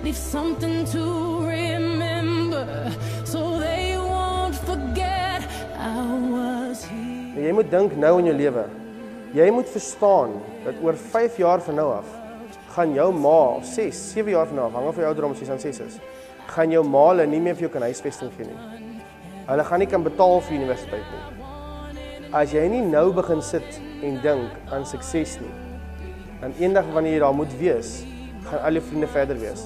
leave something to remember, so they won't forget I was here. Jy moet dink nou in jou lewe. Jy moet verstaan dat oor 5 jaar van nou af gaan jou ma, of 6, 7 jaar van nou af, hang af vir jou ouderdom as jy aan 6 is, gaan jou ma hulle nie meer vir jou kan huisvesting gee nie. Hulle gaan nie kan betaal vir universiteit nie. As jy nie nou begin sit en dink aan sukses nie, dan eendag wanneer jy daar moet wees, gaan al jou vriende verder wees.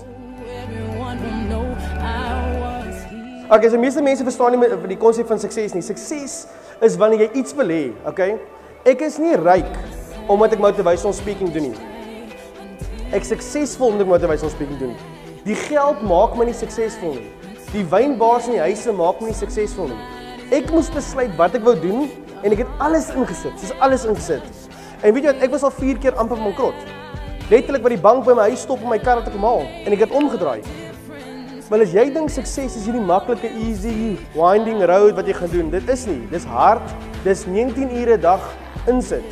Okay, so meeste mense verstaan nie die konsep van sukses nie. Sukses is wanneer jy iets wil hê, okay? Ek is nie ryk omdat ek motivational speaking doen nie. Ek is suksesvol omdat ek motivational speaking doen. Die geld maak my nie suksesvol nie. Die wynbaars in die huise maak my nie suksesvol nie. Ek moes besluit wat ek wou doen en ek het alles ingesit, soos alles ingesit. En weet jy wat, ek was al 4 keer amper bankrot. Letterlik by die bank by my huis stop om my kar te kom haal en ek het omgedraai. Maar as jy dink sukses is hierdie maklike, easy, winding road wat jy gaan doen, dit is nie. Dis hard, dis 19 ure 'n dag insit.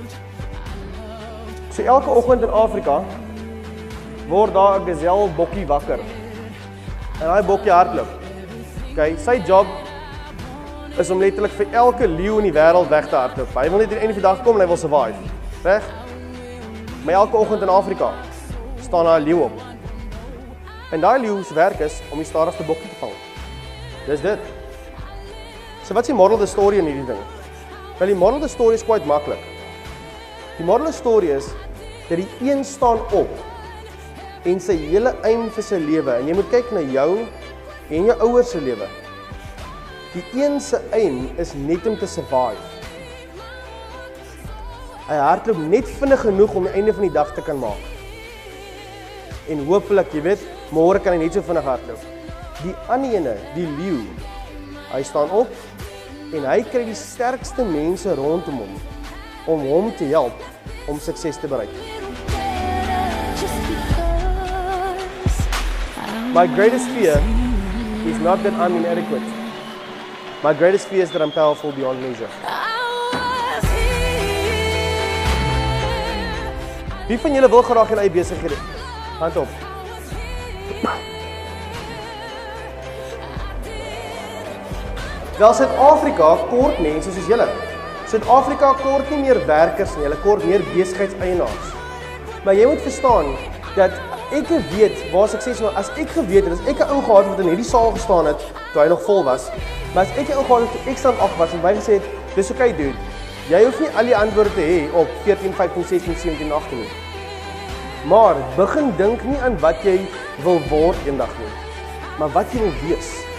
So elke oggend in Afrika word daar 'n gazelle bokkie wakker. En daai bokkie hardloop. Okay, sy job is om letterlik vir elke leeu in die wêreld weg te hardloop. Hy wil net in die dag kom en hy wil survive. Reg? Maar elke oggend in Afrika staan daar 'n leeu op. En daai leeu se werk is om die stadigste bokkie te vang. Dis dit. So wat is die moral of the story in hierdie ding? Wel, die moral of the story is quite maklik. Die moral of the story is dat die een staan op en sy hele aim vir sy lewe, en jy moet kyk na jou en jou ouers se lewe. Die een se aim is net om te survive. Hy hardloop net vinnig genoeg om die einde van die dag te kan maak. En hopelik, jy weet, môre kan hy net so vinnig hardloop. Die ander ene, die leeu, hy staan op en hy kry die sterkste mense rondom hom om hom te help om sukses te bereik. My greatest fear is not that I'm inadequate. My greatest fear is that I'm powerful beyond measure. Wie van julle wil graag 'n eie besigheid hê? Hand op. Wel, Suid-Afrika kort mense soos julle. Suid-Afrika kort nie meer werkers nie, hulle kort meer besigheidseienaars. Maar jy moet verstaan dat ek weet waar sukses is. As ek geweet het, as ek 'n ou gehad het wat in hierdie saal gestaan het toe hy nog vol was, maar as ek 'n ou gehad het toe ek staan 8 was en my gesê het, dis okay dude. Jy hoef nie al die antwoorde te hê op 14, 15, 16, 17, 18 nie. Maar begin dink nie aan wat jy wil word eendag nie, maar wat jy wil wees.